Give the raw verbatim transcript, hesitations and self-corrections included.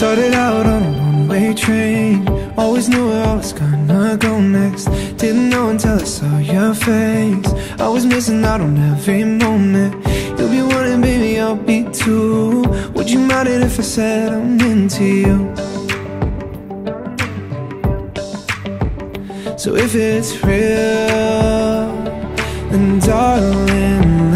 Started out on a one-way train, always knew where I was gonna go next. Didn't know until I saw your face. I was missing out on every moment. You'll be one and baby, I'll be two. Would you mind it if I said I'm into you? So if it's real, then darling,